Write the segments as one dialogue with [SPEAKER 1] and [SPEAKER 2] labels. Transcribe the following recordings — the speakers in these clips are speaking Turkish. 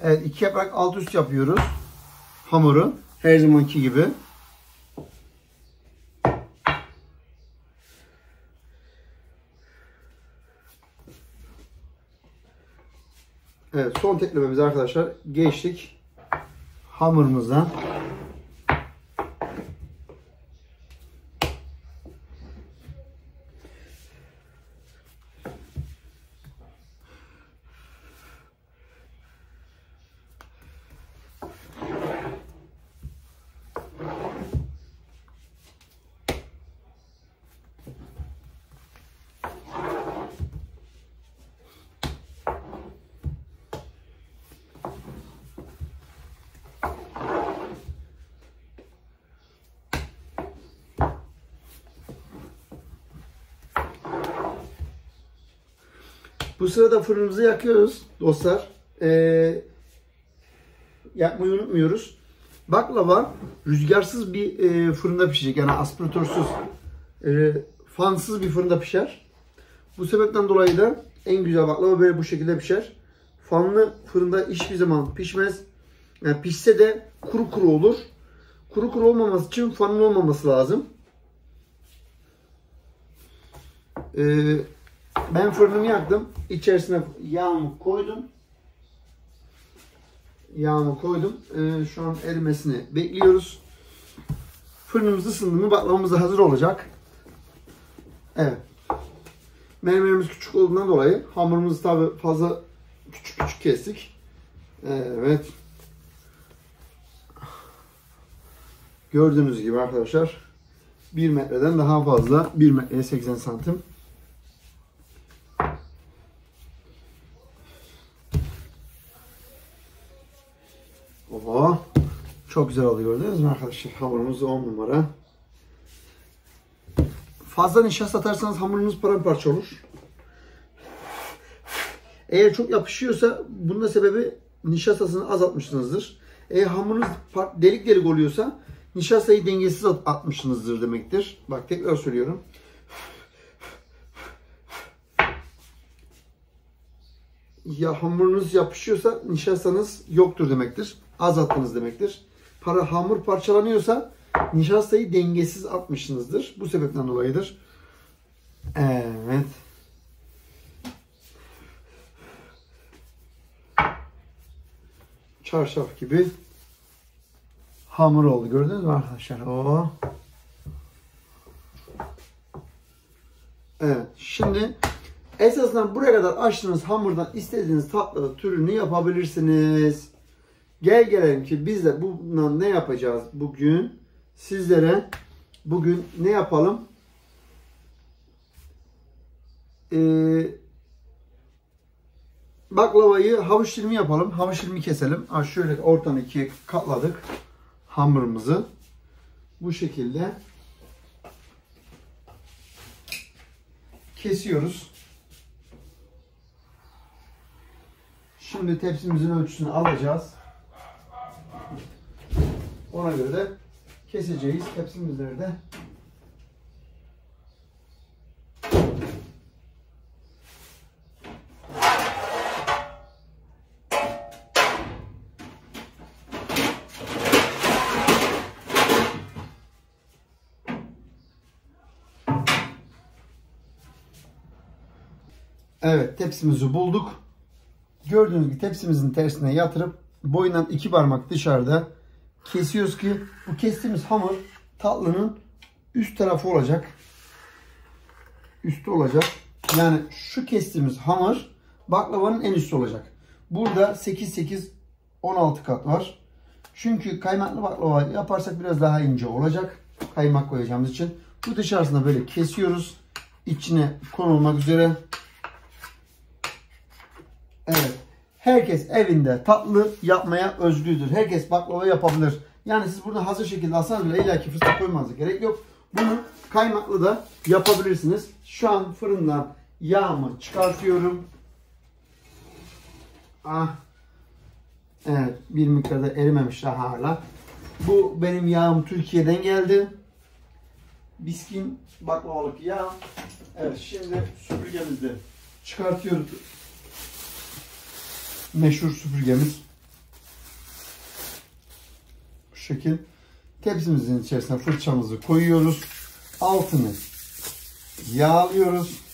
[SPEAKER 1] Evet, 2 yaprak alt üst yapıyoruz. Hamuru her zamanki gibi. Evet, son teklememiz arkadaşlar. Geçtik hamurumuza. Bu sırada fırınımızı yakıyoruz dostlar. Yakmayı unutmuyoruz. Baklava rüzgarsız bir fırında pişecek. Yani aspiratörsüz, fansız bir fırında pişer. Bu sebepten dolayı da en güzel baklava böyle bu şekilde pişer. Fanlı fırında hiçbir zaman pişmez. Yani pişse de kuru kuru olur. Kuru kuru olmaması için fanlı olmaması lazım. Ben fırınımı yaktım. İçerisine yağımı koydum. Şu an erimesini bekliyoruz. Fırınımız ısındı mı baklavamız da hazır olacak. Evet. Menemenimiz küçük olduğundan dolayı hamurumuzu tabi fazla küçük kestik. Evet. Gördüğünüz gibi arkadaşlar 1 metreden daha fazla, 1 metreye 80 santim. Oha, çok güzel oldu, gördünüz mü arkadaşlar? Hamurumuz 10 numara. Fazla nişasta atarsanız hamurunuz paramparça olur. Eğer çok yapışıyorsa bunun da sebebi nişastasını azaltmışsınızdır. Eğer hamurunuz delik delik oluyorsa nişastayı dengesiz atmışsınızdır demektir. Bak tekrar söylüyorum. Ya hamurunuz yapışıyorsa nişastanız yoktur demektir. Az attınız demektir. Hamur parçalanıyorsa nişastayı dengesiz atmışsınızdır. Bu sebepten dolayıdır. Evet. Çarşaf gibi hamur oldu. Gördünüz mü arkadaşlar? Oo. Evet. Şimdi esasında buraya kadar açtığınız hamurdan istediğiniz tatlı türünü yapabilirsiniz. Gel gelelim ki biz de bundan ne yapacağız bugün? Sizlere bugün ne yapalım? Baklavayı havuç dilimi yapalım. Havuç dilimi keselim. Şöyle ortadan ikiye katladık hamurumuzu. Bu şekilde kesiyoruz. Şimdi tepsimizin ölçüsünü alacağız. Ona göre de keseceğiz tepsimizleri de. Evet, tepsimizi bulduk. Gördüğünüz gibi tepsimizin tersine yatırıp boyundan 2 parmak dışarıda kesiyoruz ki bu kestiğimiz hamur tatlının üst tarafı olacak. Üstü olacak. Yani şu kestiğimiz hamur baklavanın en üstü olacak. Burada 8-8-16 kat var. Çünkü kaymaklı baklava yaparsak biraz daha ince olacak. Kaymak koyacağımız için. Bu dışarısında böyle kesiyoruz. İçine konulmak üzere. Evet. Herkes evinde tatlı yapmaya özgürdür. Herkes baklava yapabilir. Yani siz burada hazır şekilde alsanız bile illaki fıstık koymanıza gerek yok. Bunu kaymaklı da yapabilirsiniz. Şu an fırından yağımı çıkartıyorum. Evet, bir miktarda erimemiş daha hala. Bu benim yağım Türkiye'den geldi. Biskin baklavalık yağ. Evet, şimdi süpürgemizde çıkartıyoruz. Meşhur süpürgemiz. şekil. Tepsimizin içerisine fırçamızı koyuyoruz. Altını yağlıyoruz.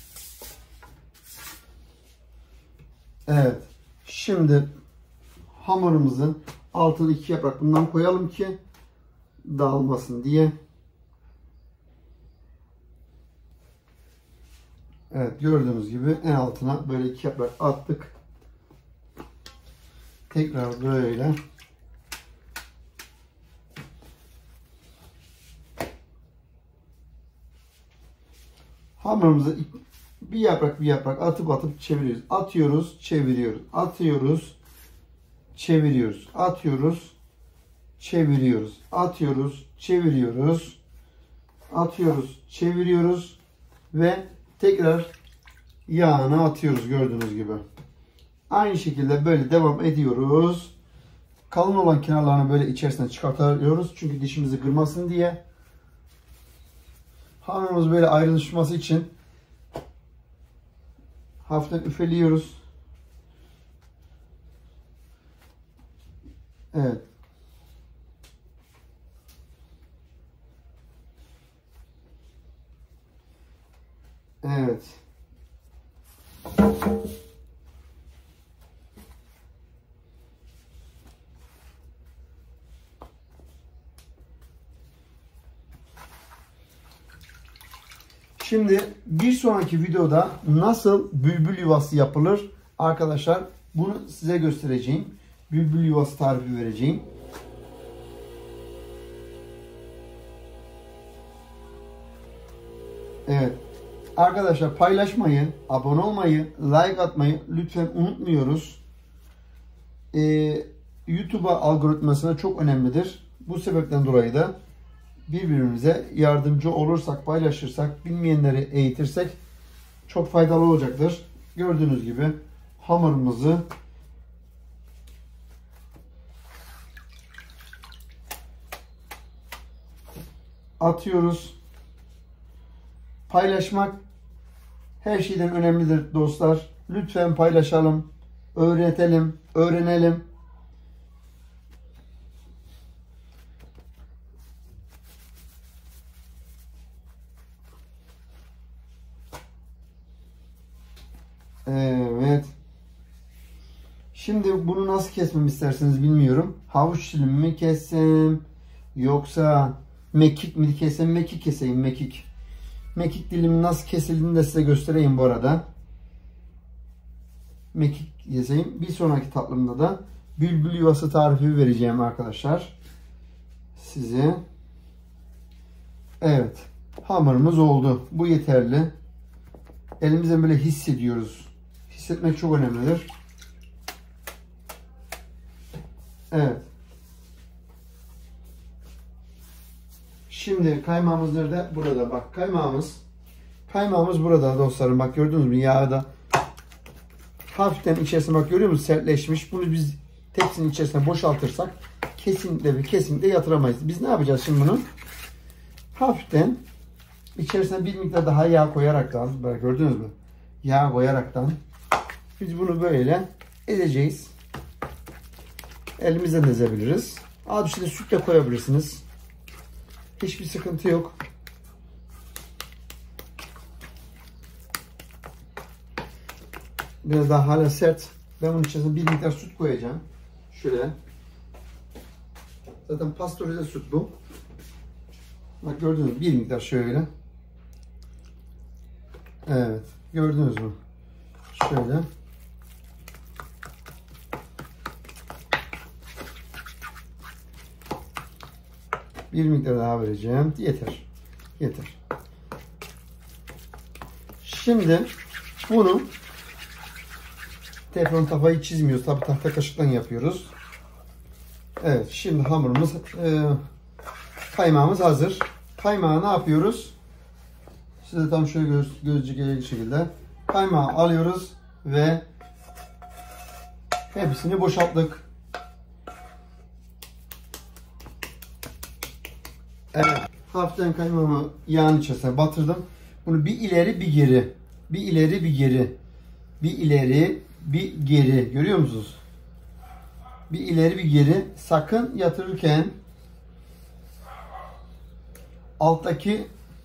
[SPEAKER 1] Evet. Şimdi hamurumuzun altını 2 yaprak bundan koyalım ki dağılmasın diye. Evet, gördüğünüz gibi en altına böyle 2 yaprak attık. Tekrar böyle hamurumuzu bir yaprak atıp çeviriyoruz. Atıyoruz, çeviriyoruz. Atıyoruz, çeviriyoruz. Atıyoruz, çeviriyoruz. Atıyoruz, çeviriyoruz. Atıyoruz, çeviriyoruz ve tekrar yağını atıyoruz gördüğünüz gibi. Aynı şekilde böyle devam ediyoruz. Kalın olan kenarlarını böyle içerisinden çıkartıyoruz. Çünkü dişimizi kırmasın diye. Hamurumuz böyle ayrışması için hafiften üfeliyoruz. Evet. Evet. Şimdi bir sonraki videoda nasıl bülbül yuvası yapılır arkadaşlar, bunu size göstereceğim. Bülbül yuvası tarifi vereceğim. Evet. Arkadaşlar paylaşmayı, abone olmayı, like atmayı lütfen unutmuyoruz. YouTube'a algoritmasına çok önemlidir. Bu sebepten dolayı da birbirimize yardımcı olursak, paylaşırsak, bilmeyenleri eğitirsek çok faydalı olacaktır. Gördüğünüz gibi hamurumuzu atıyoruz. Paylaşmak her şeyden önemlidir dostlar. Lütfen paylaşalım, öğretelim, öğrenelim. Evet. Şimdi bunu nasıl kesmemi isterseniz bilmiyorum. Havuç dilimi mi kessem yoksa mekik mi kesem? Mekik keseyim, mekik. Mekik dilimi nasıl kesildiğini de size göstereyim bu arada. Mekik keseyim. Bir sonraki tatlımda da bülbül yuvası tarifi vereceğim arkadaşlar size. Evet. Hamurumuz oldu. Bu yeterli. Elimizden böyle hissediyoruz. Hissetmek çok önemlidir. Evet. Şimdi kaymağımız nerede? Burada bak. Kaymağımız burada dostlarım. Bak gördünüz mü? Yağda hafiften içerisine bak görüyor musunuz? Sertleşmiş. Bunu biz tepsinin içerisine boşaltırsak kesinlikle yatıramayız. Biz ne yapacağız şimdi bunu? Hafiften içerisine bir miktar daha yağ koyaraktan, bak gördünüz mü? Yağ koyaraktan biz bunu böyle ezeceğiz. Elimizden ezebiliriz. Az bir şey de süt de koyabilirsiniz. Hiçbir sıkıntı yok. Biraz daha hala sert. Ben bunun içerisine bir miktar süt koyacağım. Şöyle. Zaten pastörize süt bu. Bak gördünüz mü? Bir miktar şöyle. Evet. Gördünüz mü? Şöyle. Bir miktar daha vereceğim. Yeter. Yeter. Şimdi bunu teflon tavayı çizmiyoruz. Tabi tahta kaşıktan yapıyoruz. Evet. Şimdi hamurumuz kaymağımız hazır. Kaymağı ne yapıyoruz? Size tam şöyle gözcü gelecek şekilde kaymağı alıyoruz ve hepsini boşalttık. Evet. Hafiften kaymağımı yağın içerisine batırdım. Bunu bir ileri bir geri. Bir ileri bir geri. Bir ileri bir geri. Görüyor musunuz? Bir ileri bir geri. Sakın yatırırken alttaki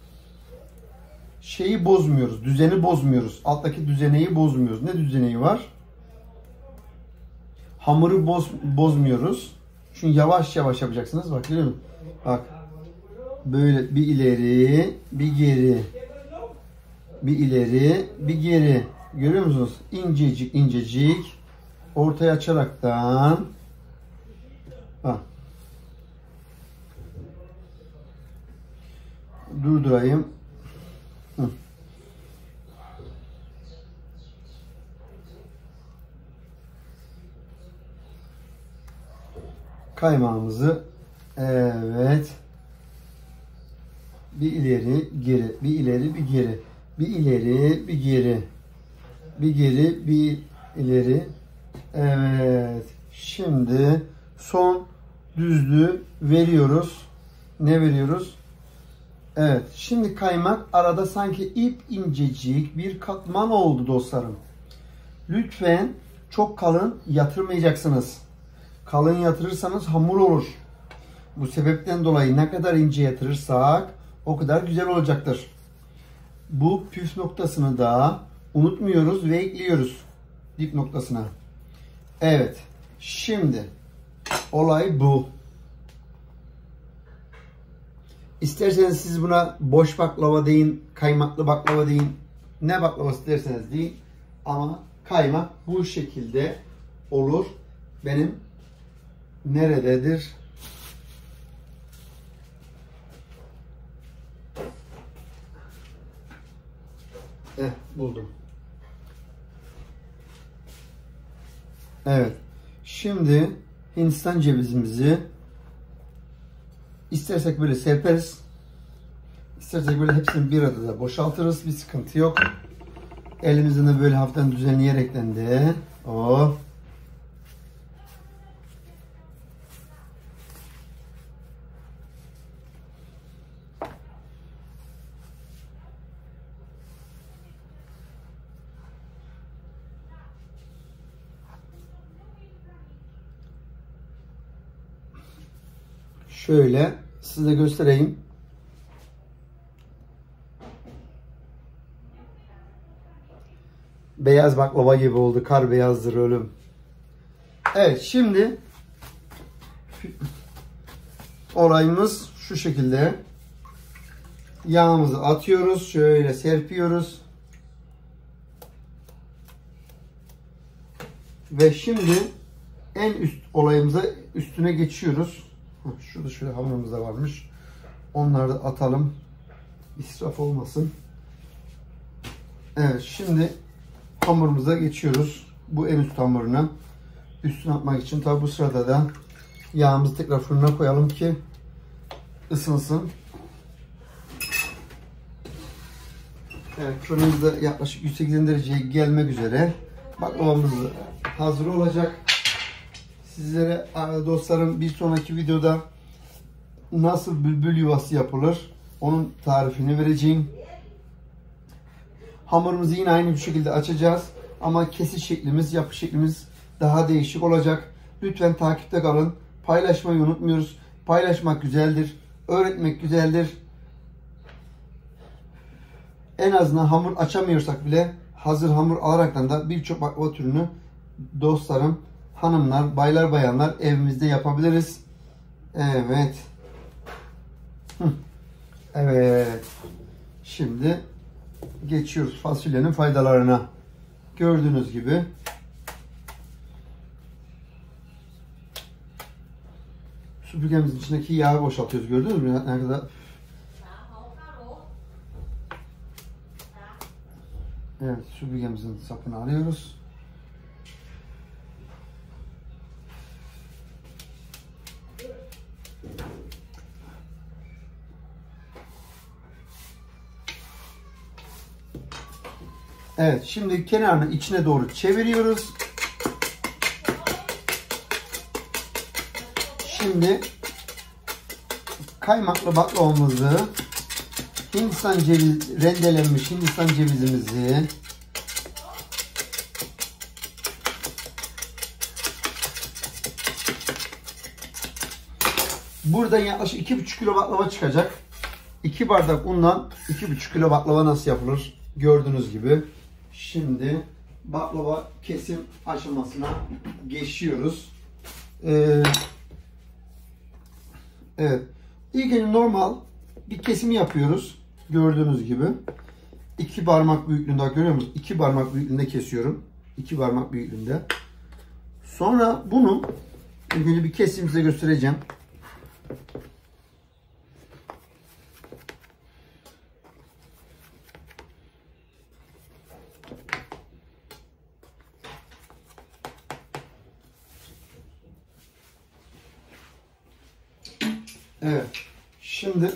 [SPEAKER 1] şeyi bozmuyoruz. Düzeni bozmuyoruz. Alttaki düzeneyi bozmuyoruz. Ne düzeneği var? Hamuru bozmuyoruz. Çünkü yavaş yavaş yapacaksınız. Bak görüyor musun? Bak. Böyle bir ileri, bir geri. Bir ileri, bir geri. Görüyor musunuz? İncecik incecik. Ortaya açaraktan. Bak. Durdurayım. Hı. Kaymağımızı evet bir ileri geri, bir ileri bir geri, bir ileri bir geri, bir geri bir ileri. Evet, şimdi son düzlüğü veriyoruz. Ne veriyoruz? Evet, şimdi kaymak arada sanki ip incecik bir katman oldu dostlarım. Lütfen çok kalın yatırmayacaksınız. Kalın yatırırsanız hamur olur. Bu sebepten dolayı ne kadar ince yatırırsak o kadar güzel olacaktır. Bu püf noktasını da unutmuyoruz ve ekliyoruz dip noktasına. Evet. Şimdi olay bu. İsterseniz siz buna boş baklava deyin, kaymaklı baklava deyin. Ne baklavası derseniz deyin. Ama kaymak bu şekilde olur. Benim nerededir? Buldum. Evet. Şimdi Hindistan cevizimizi istersek böyle serperiz. İstersek böyle hepsini bir arada boşaltırız. Bir sıkıntı yok. Elimizden de böyle hafiften düzenleyerekten de şöyle size göstereyim. Beyaz baklava gibi oldu. Kar beyazdır ölüm. Evet, şimdi olayımız şu şekilde. Yağımızı atıyoruz. Şöyle serpiyoruz. Ve şimdi en üst olayımıza üstüne geçiyoruz. Şurada şöyle hamurumuz da varmış. Onları da atalım. İsraf olmasın. Evet, şimdi hamurumuza geçiyoruz. Bu en üst hamuruna. Üstüne atmak için tabi bu sırada da yağımızı tekrar fırına koyalım ki ısınsın. Evet, fırınımız da yaklaşık 180 dereceye gelmek üzere. Baklavamız hazır olacak. Sizlere dostlarım bir sonraki videoda nasıl bülbül yuvası yapılır onun tarifini vereceğim. Hamurumuzu yine aynı bir şekilde açacağız. Ama kesiş şeklimiz, yapış şeklimiz daha değişik olacak. Lütfen takipte kalın. Paylaşmayı unutmuyoruz. Paylaşmak güzeldir. Öğretmek güzeldir. En azından hamur açamıyorsak bile hazır hamur alaraktan da birçok baklava türünü dostlarım, hanımlar, baylar, bayanlar evimizde yapabiliriz. Evet. Evet. Şimdi geçiyoruz fasulyenin faydalarına. Gördüğünüz gibi süpürgemizin içindeki yağı boşaltıyoruz. Gördünüz mü? Ne kadar. Evet, süpürgemizin sapını alıyoruz. Evet, şimdi kenarını içine doğru çeviriyoruz. Şimdi kaymaklı baklavamızı, Hindistan cevizi, rendelenmiş Hindistan cevizimizi Buradan yaklaşık 2,5 kilo baklava çıkacak. 2 bardak undan 2,5 kilo baklava nasıl yapılır? Gördüğünüz gibi. Şimdi baklava kesim aşamasına geçiyoruz. Evet. İlk önce normal bir kesim yapıyoruz. Gördüğünüz gibi. 2 parmak büyüklüğünde, görüyor musunuz? 2 parmak büyüklüğünde kesiyorum. 2 parmak büyüklüğünde. Sonra bunu ilk önce bir kesim size göstereceğim. Evet. Şimdi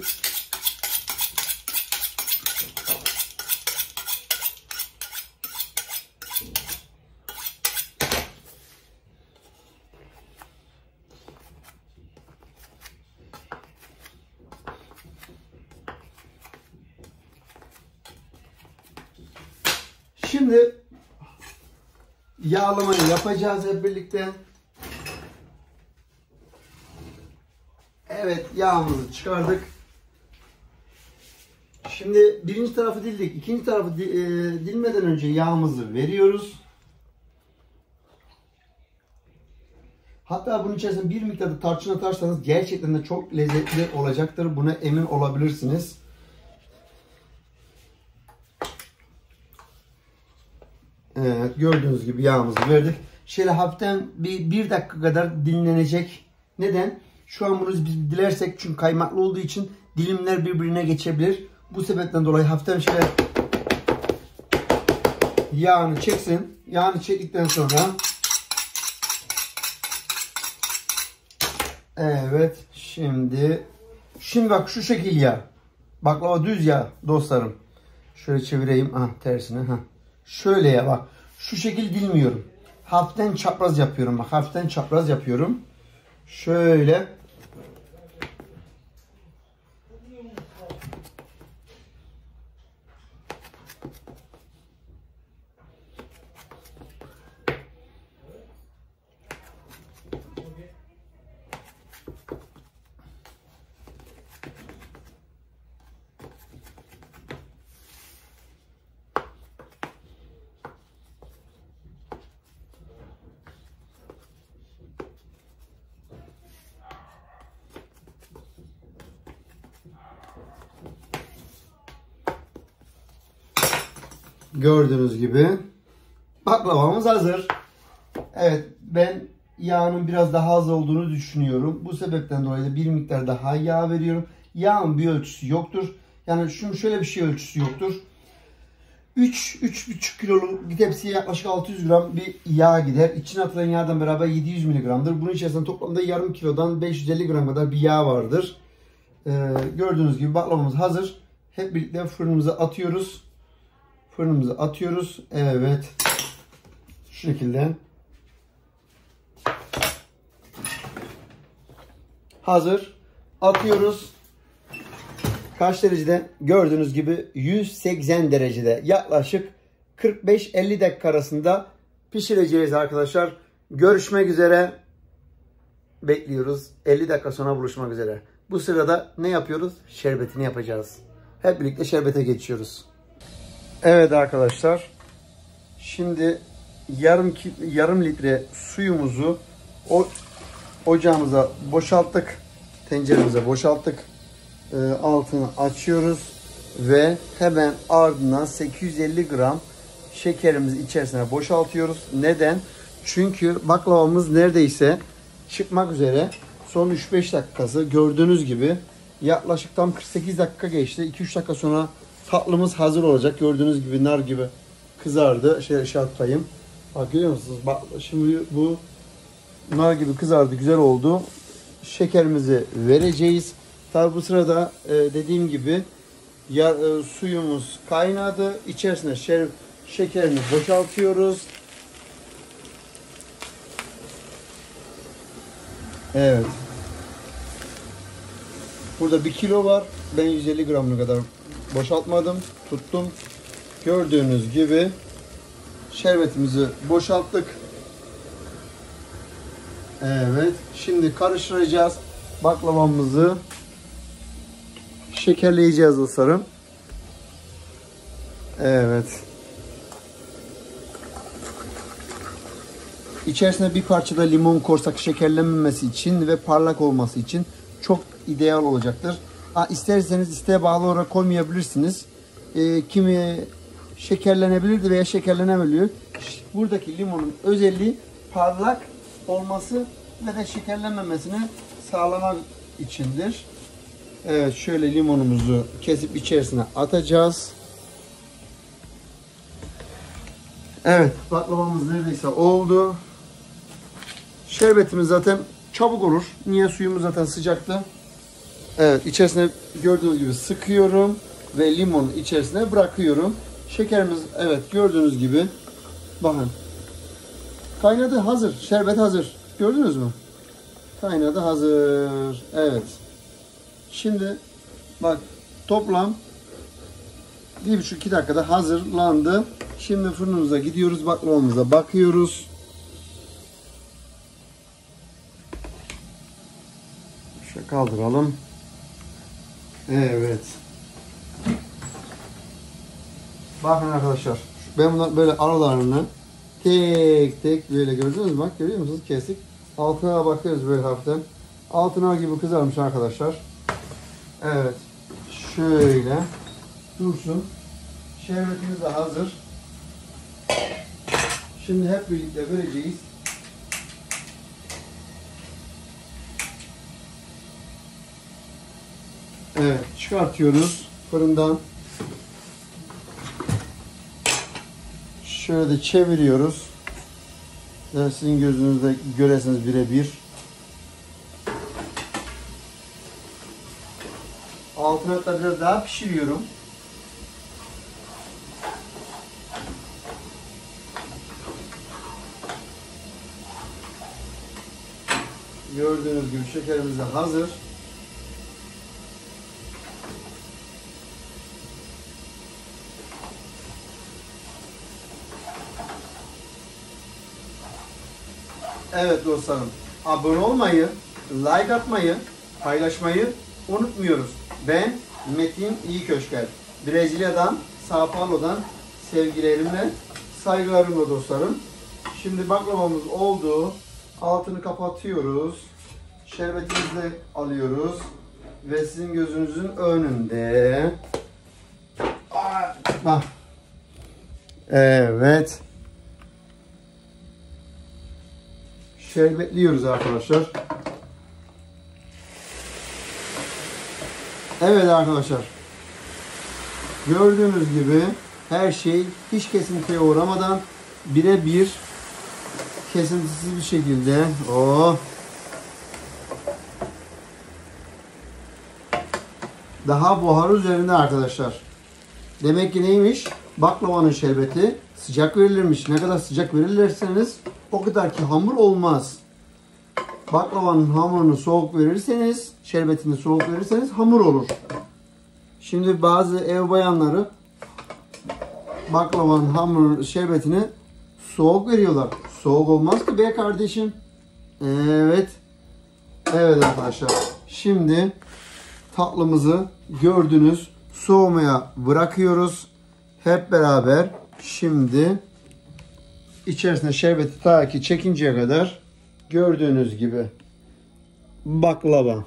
[SPEAKER 1] yağlamayı yapacağız hep birlikte. Evet, yağımızı çıkardık. Şimdi birinci tarafı dildik. İkinci tarafı dilmeden önce yağımızı veriyoruz. Hatta bunun içerisine bir miktar tarçın atarsanız gerçekten de çok lezzetli olacaktır. Buna emin olabilirsiniz. Evet, gördüğünüz gibi yağımızı verdik. Şöyle hafiften bir dakika kadar dinlenecek. Neden? Şu an bunu biz dilersek, çünkü kaymaklı olduğu için dilimler birbirine geçebilir. Bu sebepten dolayı hafiften şöyle yağını çeksin. Yağını çektikten sonra evet, şimdi bak şu şekil ya. Baklava düz ya dostlarım. Şöyle çevireyim. Tersine. Şöyle ya bak. Şu şekil dilmiyorum. Hafiften çapraz yapıyorum. Bak, hafiften çapraz yapıyorum. Şöyle. Gördüğünüz gibi baklavamız hazır. Evet, ben yağının biraz daha az olduğunu düşünüyorum. Bu sebepten dolayı da bir miktar daha yağ veriyorum. Yağın bir ölçüsü yoktur. Yani şöyle bir şey ölçüsü yoktur. 3-3,5 kiloluk bir tepsiye yaklaşık 600 gram bir yağ gider. İçine atılan yağdan beraber 700 mg'dır. Bunun içerisinde toplamda yarım kilodan 550 gram kadar bir yağ vardır. Gördüğünüz gibi baklavamız hazır. Hep birlikte fırınımıza atıyoruz. Evet. Şu şekilde. Hazır. Atıyoruz. Kaç derecede? Gördüğünüz gibi 180 derecede. Yaklaşık 45-50 dakika arasında pişireceğiz arkadaşlar. Görüşmek üzere. Bekliyoruz. 50 dakika sonra buluşmak üzere. Bu sırada ne yapıyoruz? Şerbetini yapacağız. Hep birlikte şerbete geçiyoruz. Evet arkadaşlar. Şimdi yarım litre suyumuzu ocağımıza boşalttık. Tenceremize boşalttık. Altını açıyoruz ve hemen ardından 850 gram şekerimizi içerisine boşaltıyoruz. Neden? Çünkü baklavamız neredeyse çıkmak üzere. Son 3-5 dakikası gördüğünüz gibi yaklaşık tam 48 dakika geçti. 2-3 dakika sonra tatlımız hazır olacak. Gördüğünüz gibi nar gibi kızardı. Şöyle atayım. Bak, görüyor musunuz? Bak, şimdi bu nar gibi kızardı. Güzel oldu. Şekerimizi vereceğiz. Tabi bu sırada dediğim gibi suyumuz kaynadı. İçerisine şekerini boşaltıyoruz. Evet. Burada 1 kilo var. Ben 150 gramına kadar boşaltmadım. Tuttum. Gördüğünüz gibi şerbetimizi boşalttık. Evet. Şimdi karıştıracağız. baklavamızı şekerleyeceğiz dostlarım. Evet. İçerisine bir parça da limon koysak şekerlenmemesi için ve parlak olması için çok ideal olacaktır. İsterseniz isteğe bağlı olarak koymayabilirsiniz. Kimi şekerlenebilir veya şekerlenebiliyor. Buradaki limonun özelliği parlak olması ve de şekerlenmemesini sağlamak içindir. Evet, şöyle limonumuzu kesip içerisine atacağız. Evet, baklavamız neredeyse oldu. Şerbetimiz zaten çabuk olur. Niye? Suyumuz zaten sıcaktı. Evet, içerisine gördüğünüz gibi sıkıyorum ve limonu içerisine bırakıyorum. Şekerimiz, evet, gördüğünüz gibi bakın kaynadı, hazır. Şerbet hazır. Gördünüz mü? Kaynadı, hazır. Evet. Şimdi bak, toplam 1,5-2 dakikada hazırlandı. Şimdi fırınımıza gidiyoruz. Baklavamıza bakıyoruz. Şöyle kaldıralım. Evet. Bakın arkadaşlar. Ben bunları böyle aralarını tek tek böyle gördünüz mü? Bak, görüyor musunuz? Kesik. Altına bakıyoruz böyle hafiften. Altına gibi kızarmış arkadaşlar. Evet. Şöyle dursun. Şerbetimiz de hazır. Şimdi hep birlikte vereceğiz. Evet, çıkartıyoruz fırından. Şöyle de çeviriyoruz. Yani sizin gözünüzde göresiniz birebir. Altına hatta biraz daha pişiriyorum. Gördüğünüz gibi şekerimiz de hazır. Evet dostlarım, abone olmayı, like atmayı, paylaşmayı unutmuyoruz. Ben Metin İyiköşker. Brezilya'dan, Sao Paulo'dan sevgilerimle, saygılarımla dostlarım. Şimdi baklavamız oldu. Altını kapatıyoruz. Şerbetimizi de alıyoruz. Ve sizin gözünüzün önünde. Bak. Evet. Şerbetliyoruz arkadaşlar. Evet arkadaşlar. Gördüğünüz gibi her şey hiç kesintiye uğramadan birebir kesintisiz bir şekilde. Daha buhar üzerinde arkadaşlar. Demek ki neymiş? Baklavanın şerbeti sıcak verilirmiş. Ne kadar sıcak verirlerseniz o kadar ki hamur olmaz. Baklavanın hamurunu soğuk verirseniz, şerbetini soğuk verirseniz hamur olur. Şimdi bazı ev bayanları baklavanın hamurun şerbetini soğuk veriyorlar. Soğuk olmaz ki be kardeşim. Evet. Evet arkadaşlar. Şimdi tatlımızı gördünüz. Soğumaya bırakıyoruz. Hep beraber şimdi içerisine şerbeti ta ki çekinceye kadar gördüğünüz gibi baklava.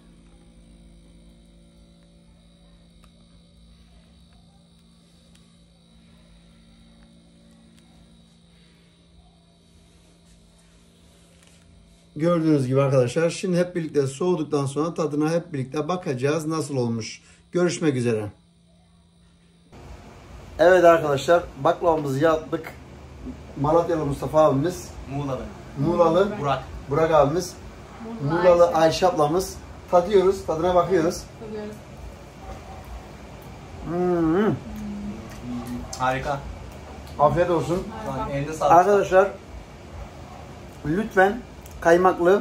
[SPEAKER 1] Gördüğünüz gibi arkadaşlar. Şimdi hep birlikte soğuduktan sonra tadına hep birlikte bakacağız. Nasıl olmuş? Görüşmek üzere. Evet arkadaşlar. Baklavamızı yaptık. Malatyalı Mustafa abimiz. Muğlalı Burak abimiz. Muğlalı Ayşe ablamız. Tadıyoruz. Tadına bakıyoruz.
[SPEAKER 2] Harika.
[SPEAKER 1] Afiyet olsun.
[SPEAKER 2] Elinde sağlık.
[SPEAKER 1] Arkadaşlar lütfen kaymaklı,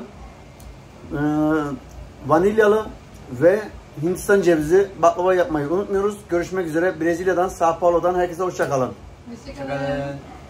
[SPEAKER 1] vanilyalı ve Hindistan cevizi baklava yapmayı unutmuyoruz. Görüşmek üzere. Brezilya'dan, Sao Paulo'dan herkese hoşça kalın.
[SPEAKER 2] Hoşça kalın.